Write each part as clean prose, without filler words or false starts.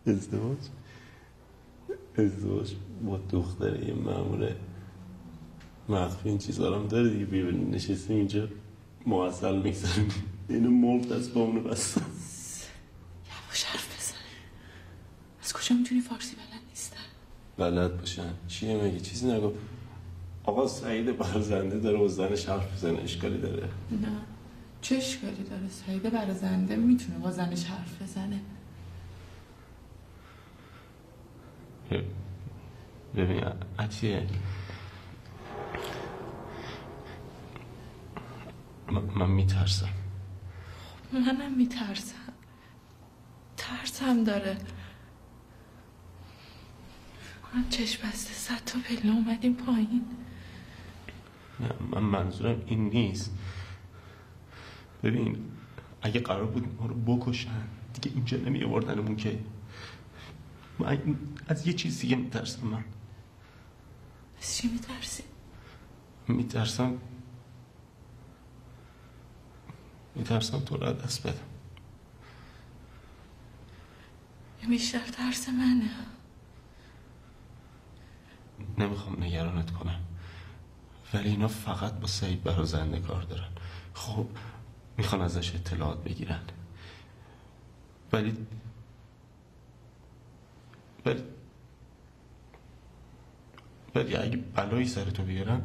ازدواج با دختر یه مامور مخفی این چیزا رو هم داره دیگه. ببینید نشستیم اینجا معسل میگذاریم، اینو مرد از پامونو بستن. یواش حرف بزن. از کجا میتونی فارسی بلد نیستن؟ بلد باشن چیه مگه؟ چیزی نگو. آقا سعید برازنده داره با زنش حرف بزنه، اشکالی داره؟ نه چه اشکالی داره؟ سعید برازنده میتونه با زنش حرف بزنه. ببین عطیه، من میترسم. منم میترسم. ترسم داره. من چشم بسته 100 تا پله اومدیم پایین. نه من منظورم این نیست. ببین اگه قرار بود ما رو بکشن دیگه اینجا نمی آوردنمون که. من از یه چیز دیگه میترسم. من از چی میترسی؟ میترسم تو رو دست بدم. بیشتر ترس منه. نمیخوام نگرانت کنم ولی اینا فقط با سعید برازنده کار دارن. خب میخوان ازش اطلاعات بگیرن ولی اگه بلایی سر تو بیارن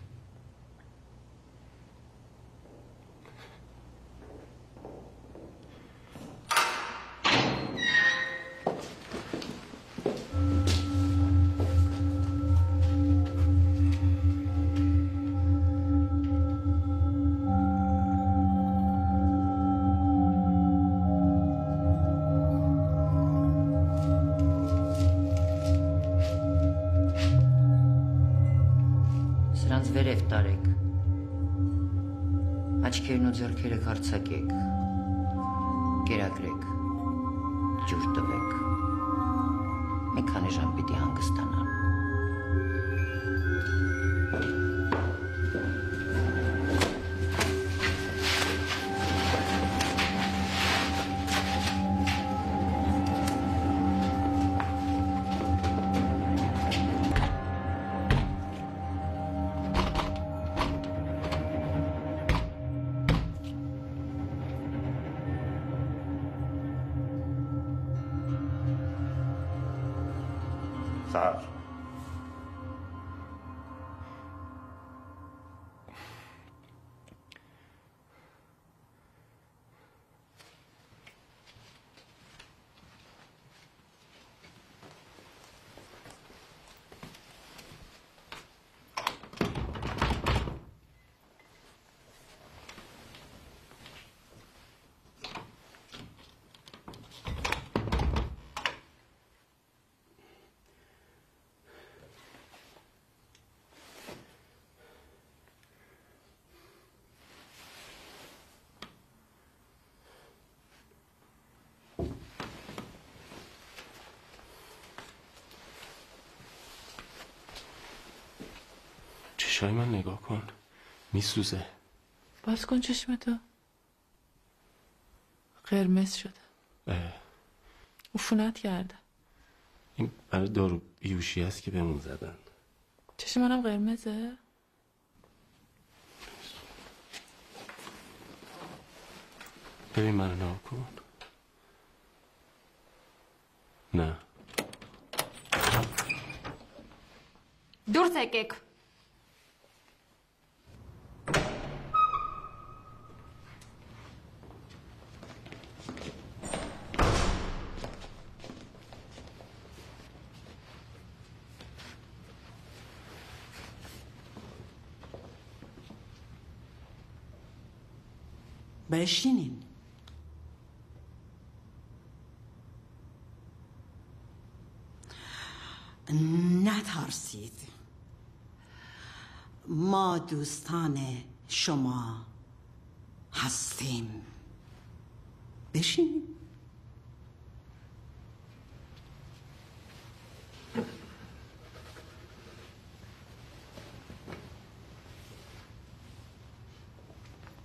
Սրանց վերև տարեք, աչքերն ու ձեռքերը կարծակեք, կերակրեք, ջուր տվեք, մի քանի ժամ պիտի հանգստանան։ صبر. چشای من نگاه کن، میسوزه. باز کن چشمتو. قرمز شده. عفونت کرده. این برای دارو بیهوشی است که بهمون زدن. چشم منم قرمزه؟ ببین منو نگاه کن. نه دور եկեք։ بشینین. نترسید، ما دوستان شما هستیم. بشینین.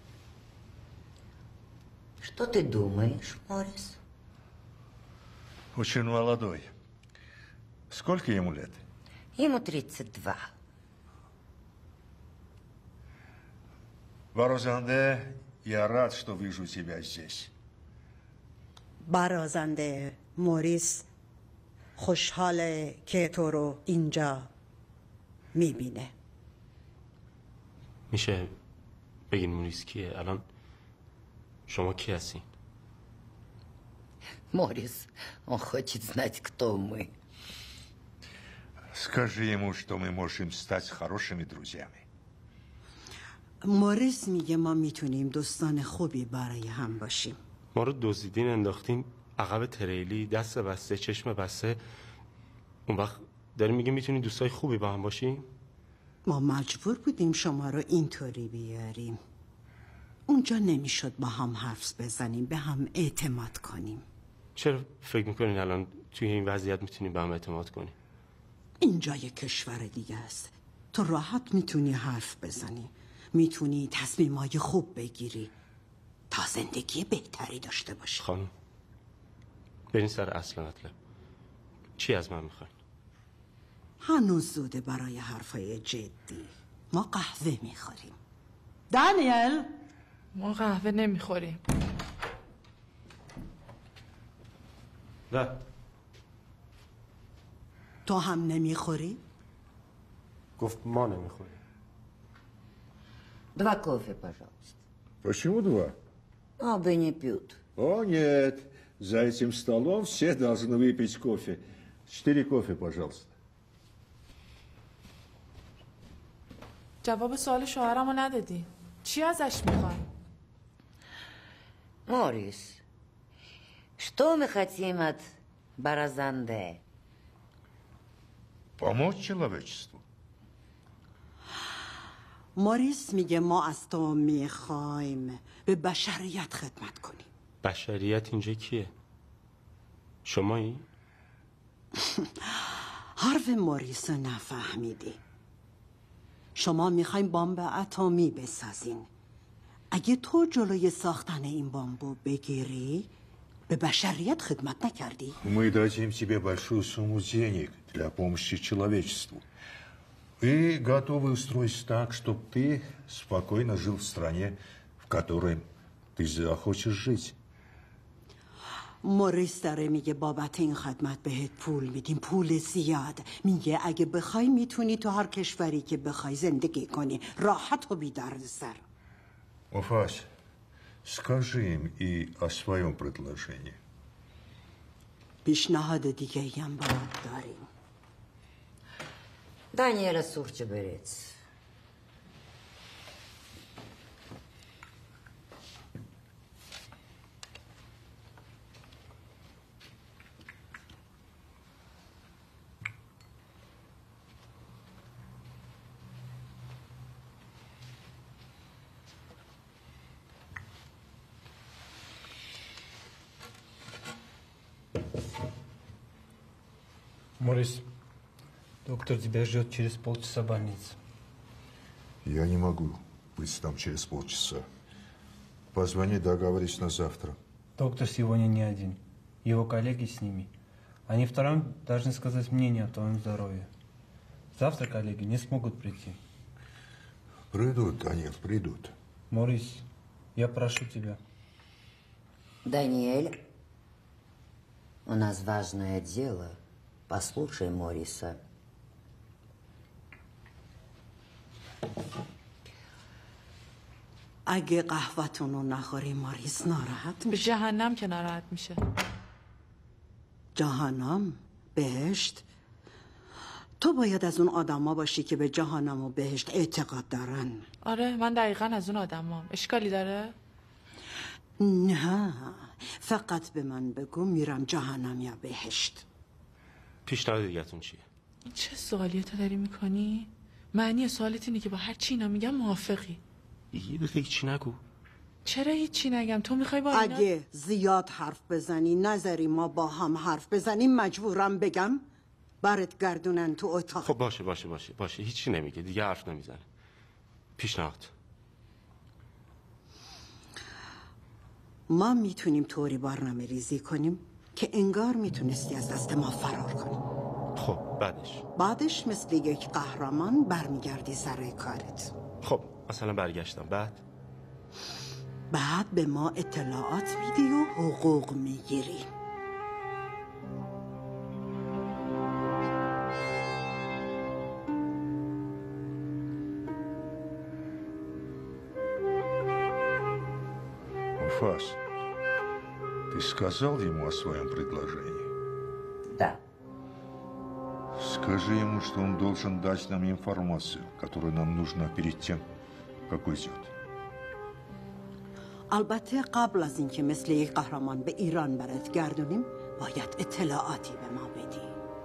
Что ты думаешь, Морис? Очень молодой. Сколько ему лет? Ему 32. Барозанде, я рад, что вижу тебя здесь. برازنده موریس خوشحاله که تو رو اینجا میبینه. میشه بگین موریس کیه؟ الان شما کی هستین؟ Морис, он хочет знать, кто мы. Скажи ему, что мы можем стать хорошими друзьями. موریس میگه ما میتونیم دوستان خوبی برای هم باشیم. ما رو دزدیدین انداختین عقب تریلی، دست بسته، چشم بسته. اون وقت داریم میگه میتونین دوستای خوبی با هم باشین؟ ما مجبور بودیم شما رو اینطوری بیاریم. اونجا نمیشد با هم حرف بزنیم، به هم اعتماد کنیم. چرا فکر میکنین الان توی این وضعیت میتونین به هم اعتماد کنین؟ اینجا یک کشور دیگه است. تو راحت میتونی حرف بزنی، میتونی تصمیمای خوب بگیری تا زندگی بهتری داشته باشی. خانم برین سر اصل مطلب. چی از من میخواین؟ هنوز زوده برای حرفای جدی. ما قهوه میخوریم. دانیل، ما قهوه نمیخوریم. نه. تو هم نمیخوری؟ گفت ما نمیخوریم. 2 кофе, пожалуйста. Почему 2? Оба не пьют. О, нет. За этим столом все должны выпить кофе. 4 кофе, пожалуйста. جواب سوال شوهرمو ندادی. چی ازش میخوای؟ Морис, что мы хотим от Баразанде? Помочь человечеству. موریس میگه ما از تو میخوایم به بشریت خدمت کنیم. بشریت اینجا کیه؟ شمایی؟ حرف موریس نفهمیدی. شما میخوایم بمب اتمی بسازین. اگه تو جلوی ساختن این بمبو بگیری به بشریت خدمت نکردی. Мы дадим тебе большую сумму денег для помощи человечеству. И готовы устроить так, чтобы ты спокойно жил в стране, в которой ты захочешь жить. موریس داره میگه بابت این خدمت بهت پول میدیم، پول زیاد. میگه اگه بخوای میتونی تو هر کشوری که بخوای زندگی کنی، راحت و بی دردسر. Уфась, скажи им и о своем предложении. پیشنهاد دیگه هم باید داریم. Даниэля Сурчеберец. Морис, доктор тебя ждет через полчаса в больнице. Я не могу быть там через полчаса. Позвони, договорись на завтра. Доктор сегодня не один. Его коллеги с ними. Они втроем должны сказать мнение о твоем здоровье. Завтра коллеги не смогут прийти. Придут, Данил, придут. Морис, я прошу тебя. Даниэль, у нас важное дело. Послушай Мориса. اگه قهوه‌تون رو نخوری موریس ناراحت به میشه. جهنم که ناراحت میشه. جهنم؟ بهشت؟ تو باید از اون آدما باشی که به جهنم و بهشت اعتقاد دارن. آره من دقیقا از اون آدمام. اشکالی داره؟ نه، فقط به من بگو میرم جهنم یا بهشت. پیشنهاد دیگه‌تون چیه؟ این چه سوالیه تو داری میکنی؟ معنی سوالت اینه که با هر چی اینا میگم موافقی. یه دقیقه هیچی نگو. چرا هیچی نگم؟ تو میخوای با اینا؟ اگه زیاد حرف بزنی، نظری ما با هم حرف بزنیم، مجبورم بگم برات گردونن تو اتاق. خب باشه هیچی نمیگه دیگه، حرف نمیزنه. پیشنهاد. ما میتونیم طوری برنامه ریزی کنیم که انگار میتونستی از دست ما فرار کنی. خب بعدش مثل یک قهرمان برمیگردی سر کارت. خب مثلا برگشتم بعد به ما اطلاعات میدی و حقوق میگیری. Муфас, ты сказал ему о своем предложении? Да. Скажи ему, что он должен дать нам информацию, которая нам нужна перед тем, как уйдет. البته قبل از اینکه مثل یک قهرمان به ایران برات گردونیم باید اطلاعاتی به ما بدی.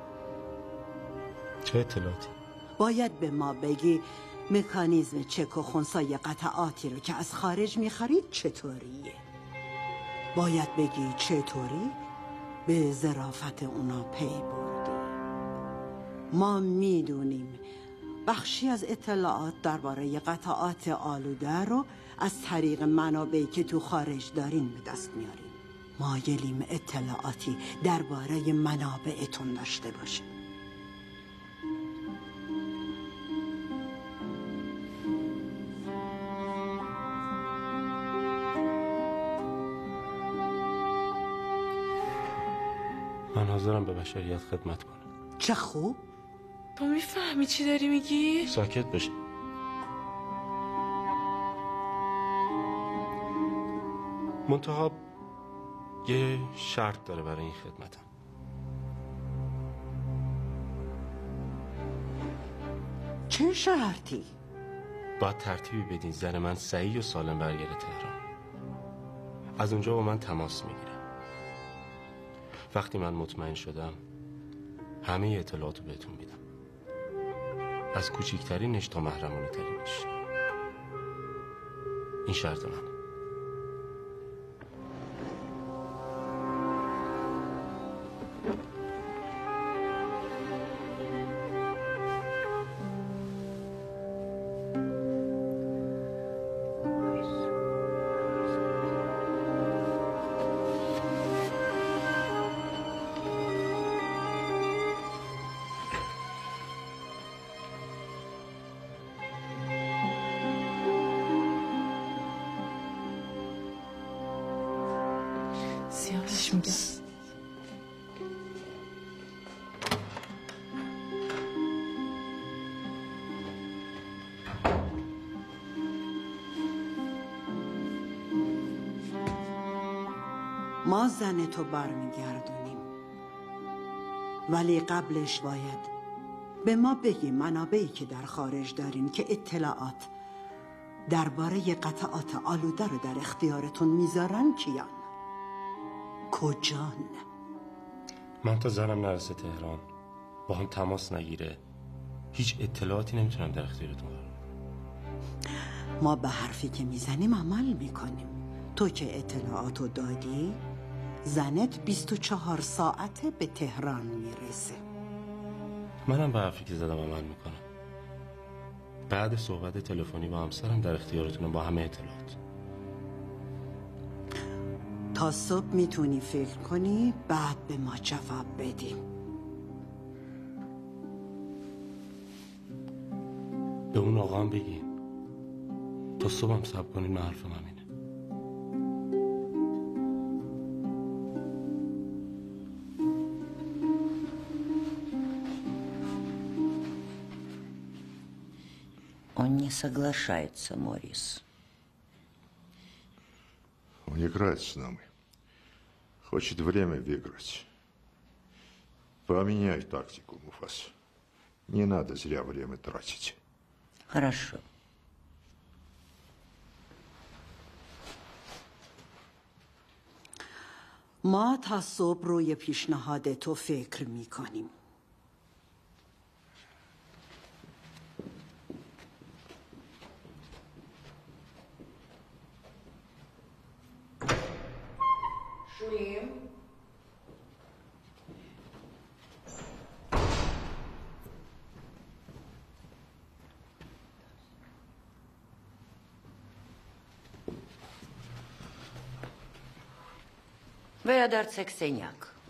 چه اطلاعاتی؟ باید به ما بگی مکانیزم چک و خنثی قطعاتی رو که از خارج میخرید چطوریه. باید بگی چطوری به ظرافت اونا پی بردی. ما میدونیم بخشی از اطلاعات درباره قطعات آلوده رو از طریق منابعی که تو خارج دارین به دست میاریم. مایلیم اطلاعاتی درباره منابعتون داشته باشه. من حاضرم به بشریت خدمت کنم. چه خوب. تو میفهمی چی داری میگی؟ ساکت بشه. منتها یه شرط داره برای این خدمتم. چه شرطی؟ باید ترتیبی بدین زن من صحیح و سالم برگرده تهران. از اونجا با من تماس میگیره. وقتی من مطمئن شدم همه اطلاعاتو بهتون میدم، از کوچیکترینش تا محرمانه ترینش. این شرط من. سیاوش میگه ما زن تو برمیگردونیم، ولی قبلش باید به ما بگی منابعی که در خارج دارین که اطلاعات درباره قطعات آلوده رو در اختیارتون میذارن کیان؟ کجان؟ من تا زنم نرسه تهران، با هم تماس نگیره، هیچ اطلاعاتی نمیتونم در اختیارتون قرار بدم. ما به حرفی که میزنیم عمل میکنیم. تو که اطلاعاتو دادی، زنت 24 ساعته به تهران میرسه. منم به حرفی که زدم عمل میکنم. بعد صحبت تلفنی با همسرم در اختیارتونم با همه اطلاعات. تا صبح میتونی فکر کنی، بعد به ما جواب بدی. به اون آقا هم بگی تا صبح هم صبر کنین. من حرفم همینه. Он не соглашается, Морис. Он играет с нами. Хочет время выиграть. Поменяй тактику, Муфас. Не надо зря время тратить. Хорошо. ما تا صبح روی پیشنهاد تو فکر میکنیم. Վերադարձեք սենյակ։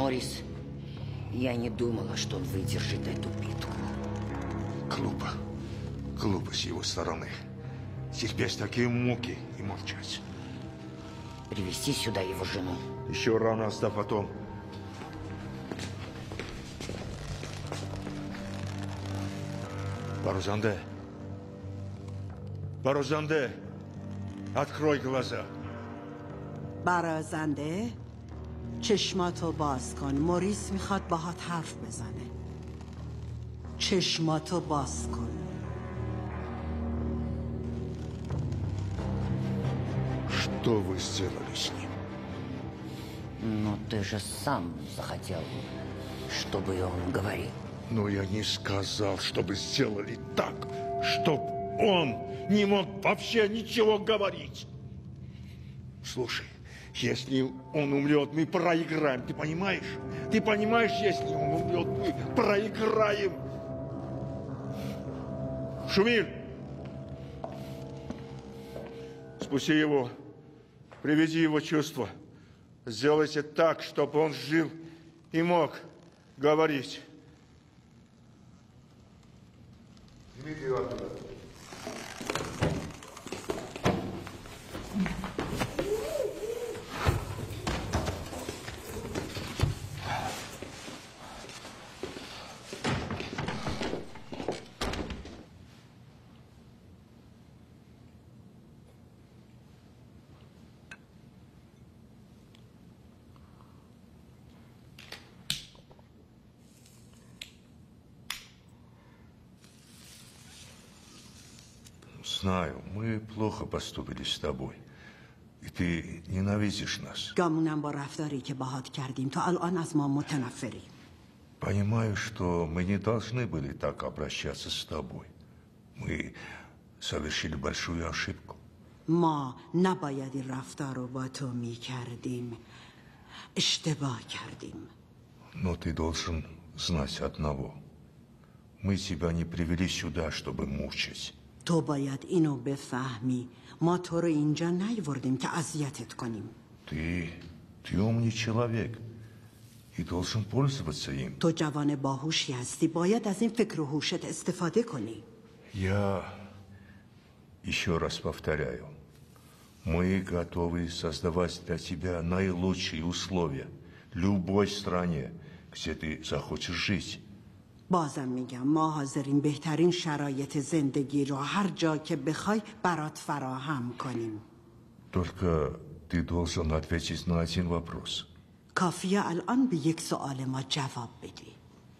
Морис, я не думала, что он выдержит эту битву. Глупо. Глупо с его стороны. Терпеть такие муки и молчать. Привести сюда его жену. Еще рано, а потом. Барузанде. Барузанде. Открой глаза. برازنده چشماتو باز کن. موریس میخواد باهات حرف بزنه. چشماتو باز کن. Что вы сделали с ним? Но ты же сам захотел, чтобы он говорил. Но я не сказал, чтобы сделали так, чтобы он не мог вообще ничего говорить. Слушай, если он умрет, мы проиграем, ты понимаешь? Ты понимаешь, если он умрет, мы проиграем. Шумиль, спусти его, приведи его чувства. Сделайте так, чтобы он жил и мог говорить. Дмитрий Иванович. Знаю, мы плохо поступили с тобой. И ты ненавидишь нас. گامونم با رفتاری که باهات کردیم تو الان از ما متنفری. Понимаю, что мы не должны были так обращаться с тобой. Мы совершили большую ошибку. ما نباید این رفتار رو با تو میکردیم. اشتباه کردیم. Но ты должен знать одного. Мы тебя не привели сюда, чтобы мучить. تو باید اینو بفهمی. ما تو رو اینجا نیاوردیم که اذیتت کنیم. Ты умный человек и должен пользоваться им. تو جوان باهوشی هستی. باید از این فکر و هوشت استفاده کنی. Я еще раз повторяю. Мы готовы создавать для тебя наилучшие условия в любой стране, где ты захочешь жить. بازم میگم ما حاضرین بهترین شرایط زندگی رو هر جا که بخوای برات فراهم کنیم. Только ты должен ответить на один вопрос. کافیه الان به یک سوال ما جواب بدی.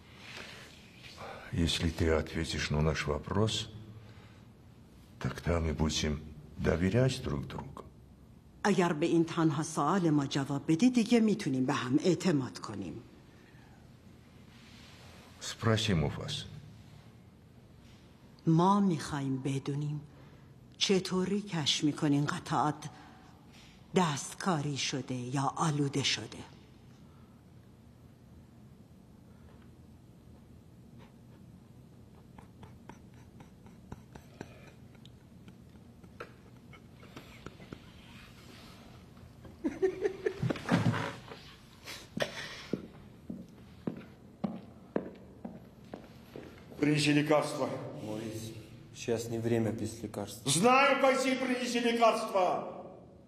Если ты ответишь на наш вопрос, тогда мы будем доверять друг другу. اگر به این تنها سوال ما جواب بدی دیگه میتونیم به هم اعتماد کنیم. Спроси Муфас. ما میخوایم بدونیم چطوری کشف میکنین قطعات دستکاری شده یا آلوده شده. Принеси лекарства. Морис, сейчас не время без лекарств. Знаю, пойди и принеси лекарства.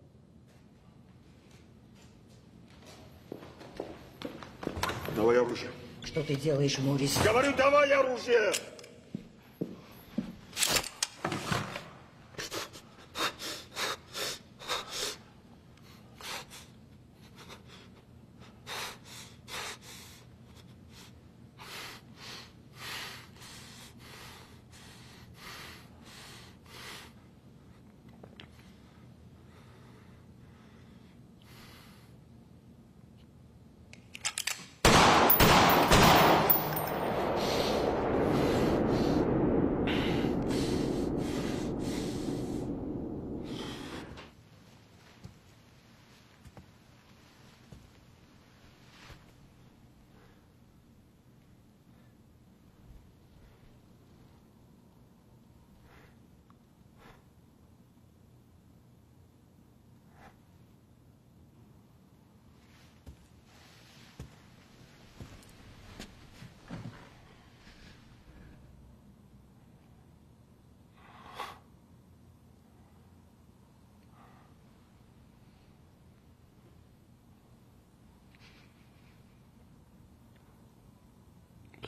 Давай оружие. Что ты делаешь, Морис? Говорю, давай оружие.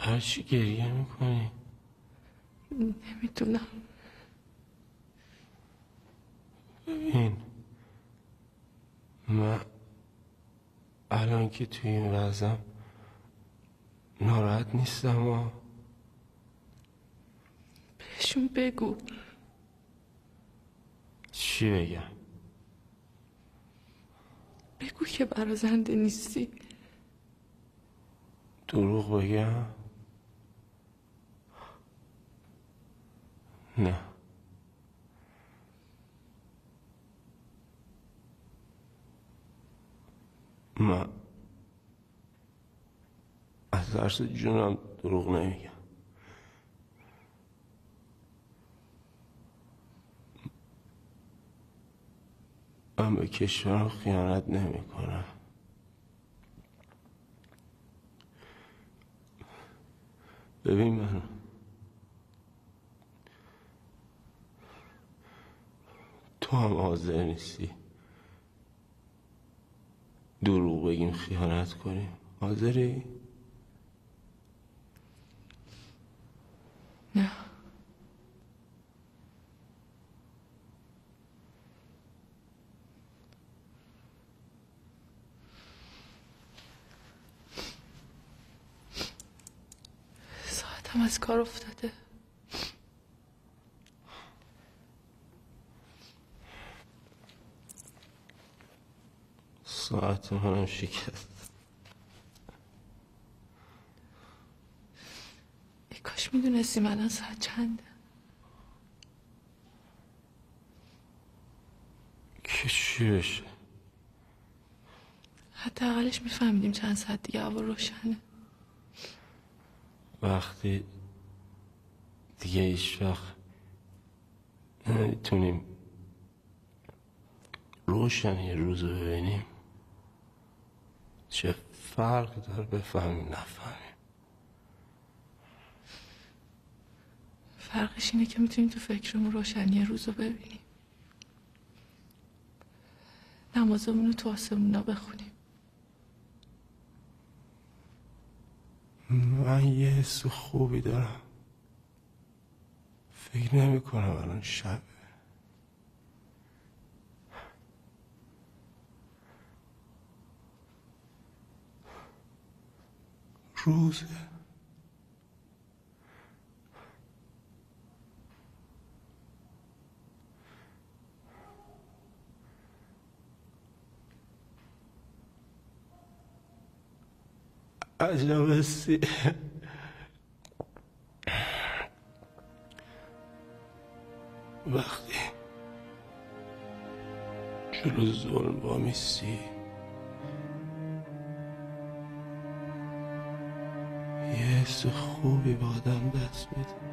برای چی گریه میکنی؟ نمیدونم. ببین من الان که توی این وضعم ناراحت نیستم و بهشون بگو. چی بگم؟ بگو که برازنده نیستی. دروغ بگم؟ نه. من از ترس جونم دروغ نمیگم. من به کشورم خیانت نمی کنم. ببین من تو هم حاضر نیستی دروغ بگیم خیانت کنیم؟ حاضری؟ نه. ساعتم از کار افتاده. ساعت منم شکست. ای کاش میدونستی الان ساعت چنده. که چی بشه؟ حداقلش میفهمیدیم چند ساعت دیگه هوا روشنه. وقتی دیگه هیچ وقت نمیتونیم روشنی روز رو ببینیم، چه فرق داره بفهمیم نفهمیم؟ فرقش اینه که میتونیم تو فکرمون روشنی روز رو ببینیم، نمازمون رو تو آسمونا بخونیم. من یه حس خوبی دارم. فکر نمی کنم الان شبه. روزه. عجب حسی. وقتی جلو ظلم وامیستی، یه حس خوبی با آدم دست میده.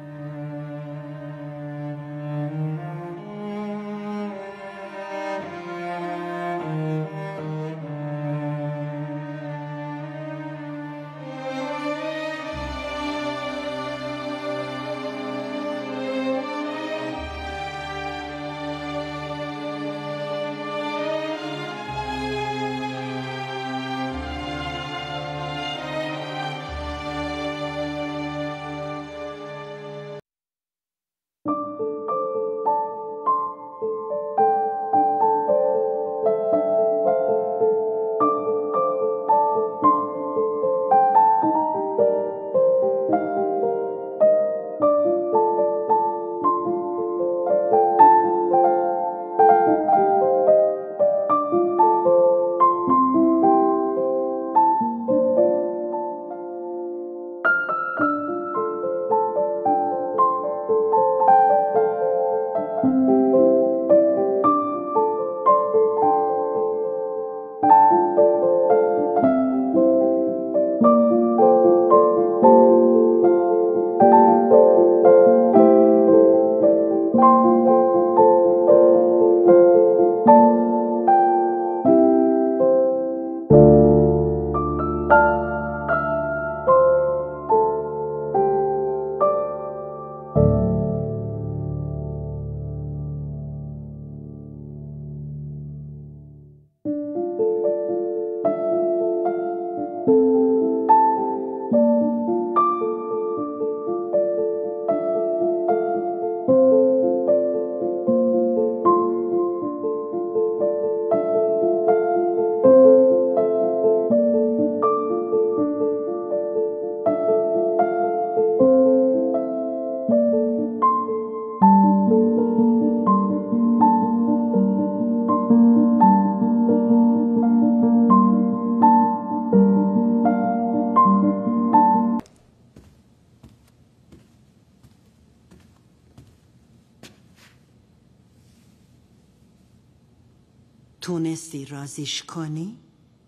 تونستی رازیش کنی؟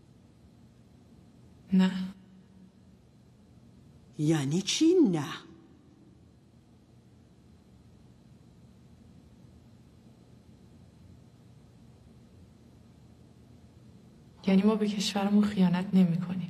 نه. یعنی چی نه؟ یعنی ما به کشورمون خیانت نمی کنیم.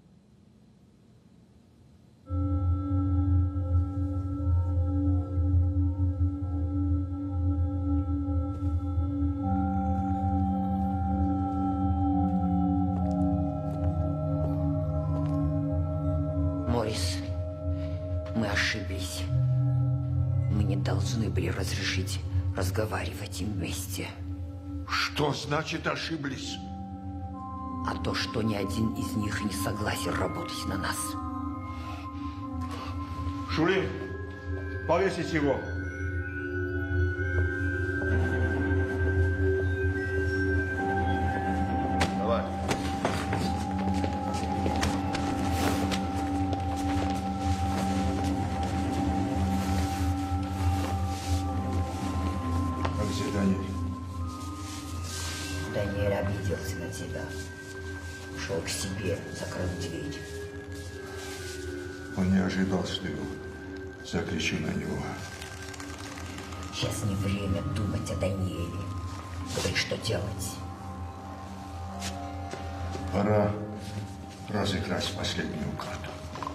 Морис, мы ошиблись. Мы не должны были разрешить разговаривать им вместе. Что значит ошиблись? А то, что ни один из них не согласен работать на нас. Шулим, повесить его. Давай. Как где Даниэль? Даниэль обиделся на тебя. Ушел к себе, закрыл дверь. Он не ожидал, что я закричу на него. Сейчас не время думать о Даниэле. Говори, что делать. Пора разыграть последнюю карту.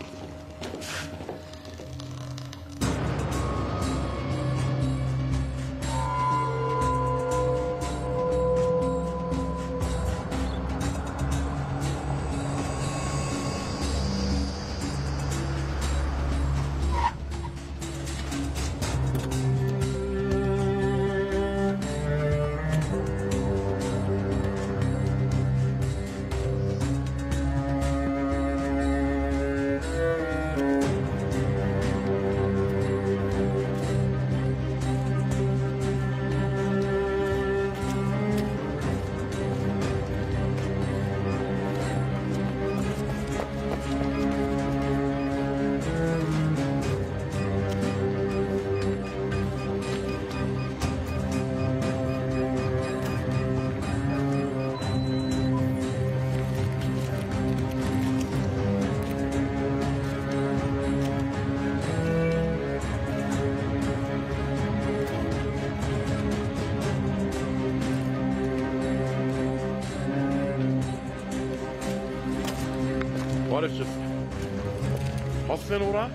Barış'cığım. Bas sen oraya.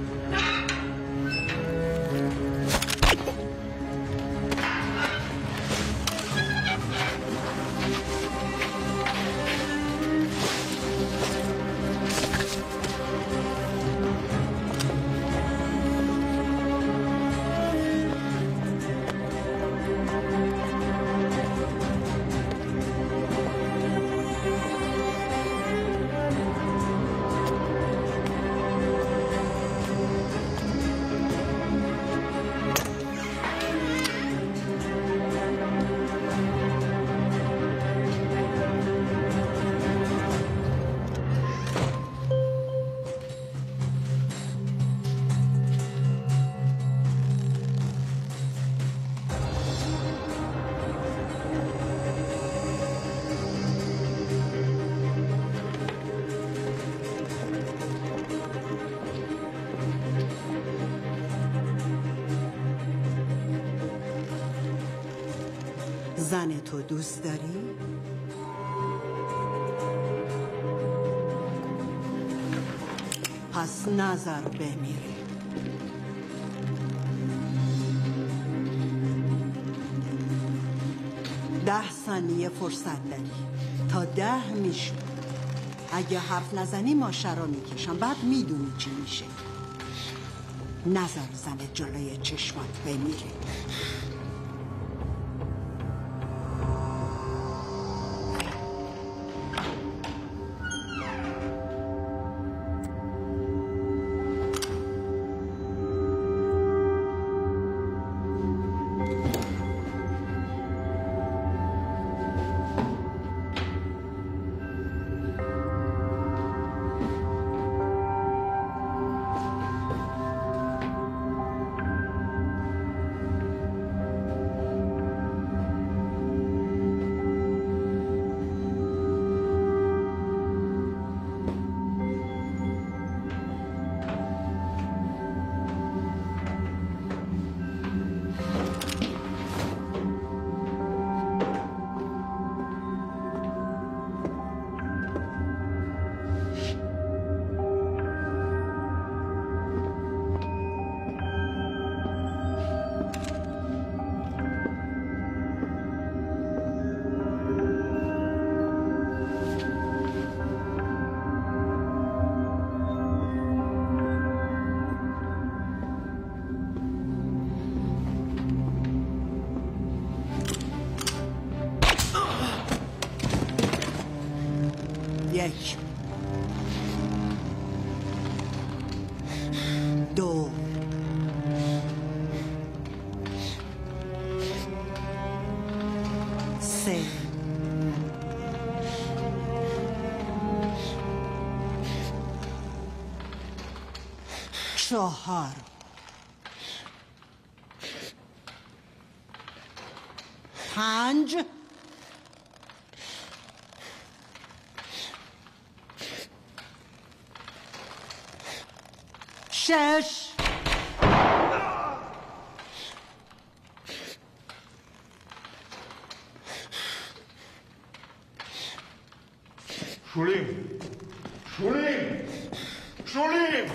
زن تو دوست داری؟ پس نظر بمیره. ده ثانیه فرصت داری تا 10 میشه. اگه حرف نزنی ماشه رو میکشم، بعد میدونی چی میشه. نظر زن جلوی چشمات بمیره. 1 2 3 4 5 6 Шулим! Шулим! Шулим!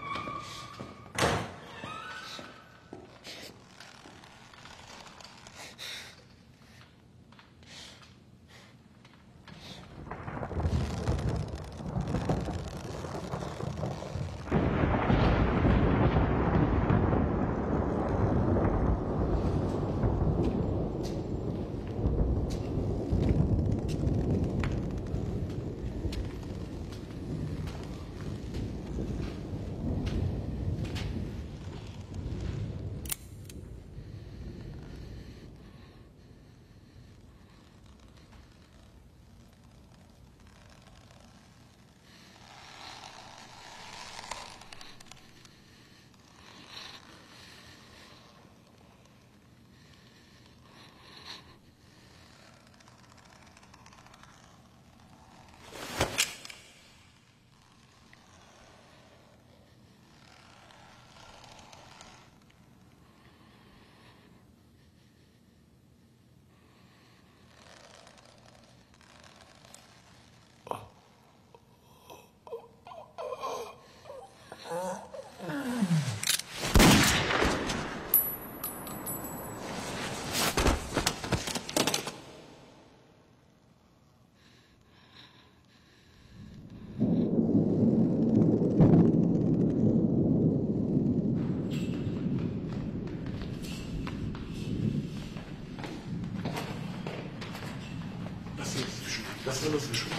Lass mir das wischen.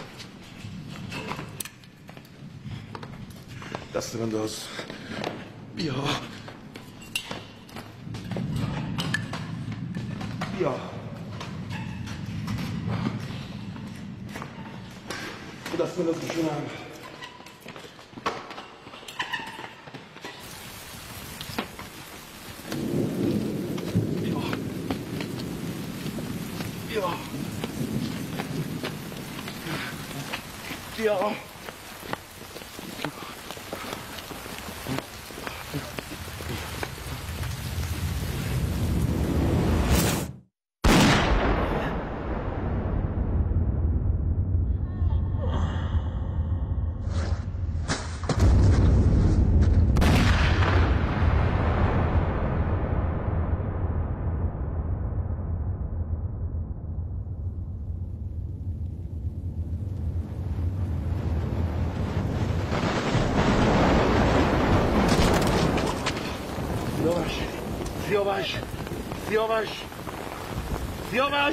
Lass mir das. Ja. Ja. Lass mir das wischen. Ja. Ja. Siavaş. Siavaş. Siavaş.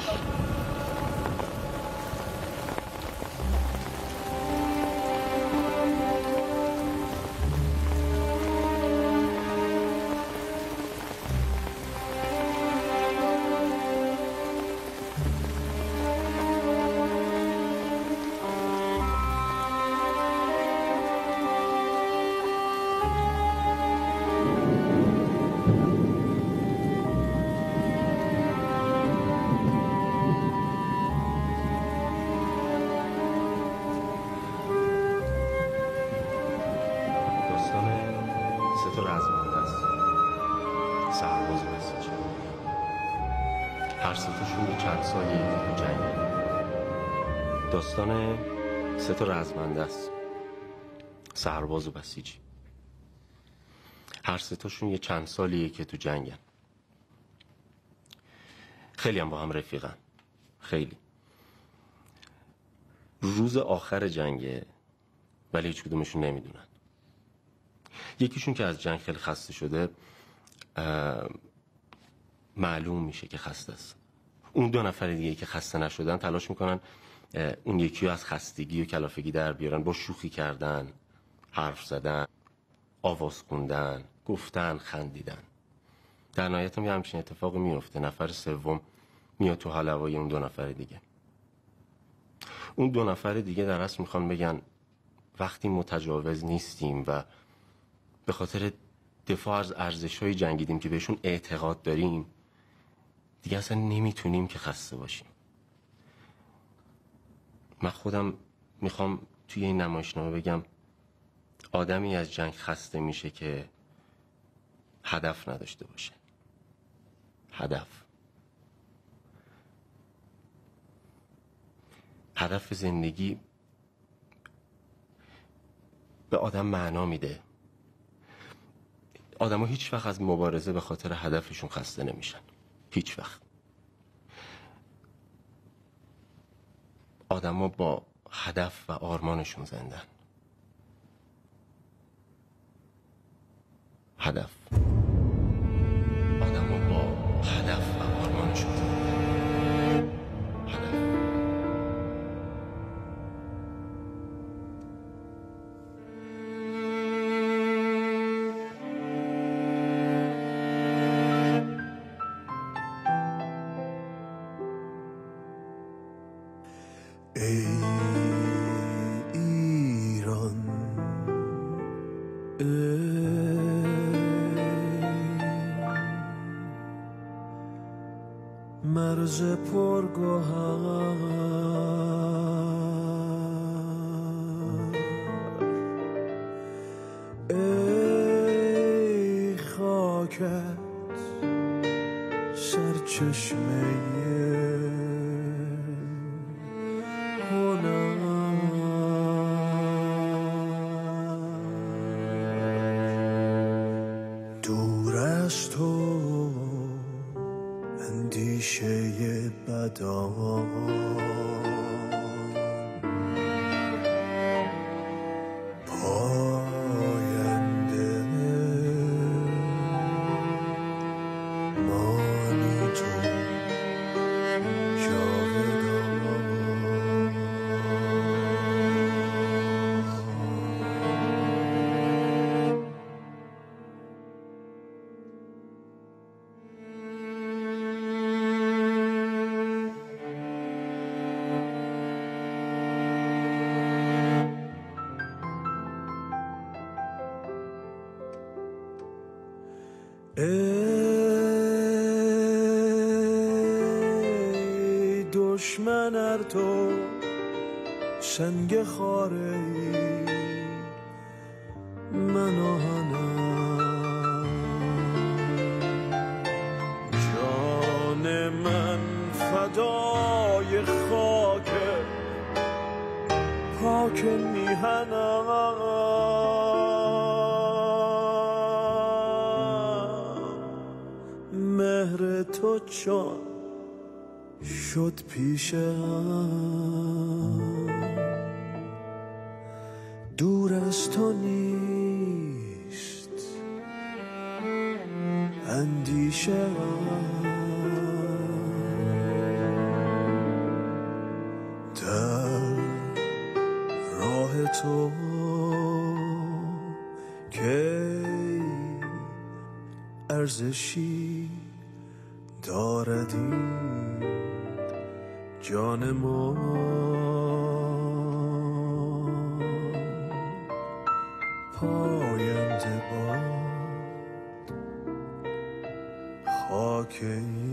داستان سه تا رزمنده است، سرباز و بسیجی. هر سه تاشون یه چند سالیه که تو جنگن. خیلی هم با هم رفیقن، خیلی. روز آخر جنگه ولی هیچ کدومشون نمیدونن. یکیشون که از جنگ خیلی خسته شده معلوم میشه که خسته است. اون 2 نفر دیگه که خسته نشدن تلاش میکنن اون یکی رو از خستگی و کلافگی در بیارن با شوخی کردن، حرف زدن، آواز خوندن، گفتن، خندیدن. در نهایت هم یه همچین اتفاقی میفته. نفر سوم میاد تو حال هوای اون 2 نفر دیگه. اون 2 نفر دیگه در اصل میخوان بگن وقتی متجاوز نیستیم و به خاطر دفاع از ارزش‌های جنگیدیم که بهشون اعتقاد داریم، دیگه اصلا نمیتونیم که خسته باشیم. من خودم میخوام توی این نمایشنامه بگم آدمی از جنگ خسته میشه که هدف نداشته باشه. هدف زندگی به آدم معنا میده. آدم ها هیچ وقت از مبارزه به خاطر هدفشون خسته نمیشن. هیچ وقت. آدم ها با هدف و آرمانشون زندن. هدف. آدم ها با هدف و آرمانشون زندن. هدف. ای ایران، مرز پرگوهر، ای خاکت سرچشمه دور از تو اندیشه بدان، پاینده مانی تو جاودان. ای دشمن ار تو سنگ خاره ای، من آهنم. جان من فدای خاک پاک میهنم. مهر تو چون شد پیشم، دور از تو نیست اندیشه. در راه تو که ارزشی دارد این جان ما. پاینده باد خاک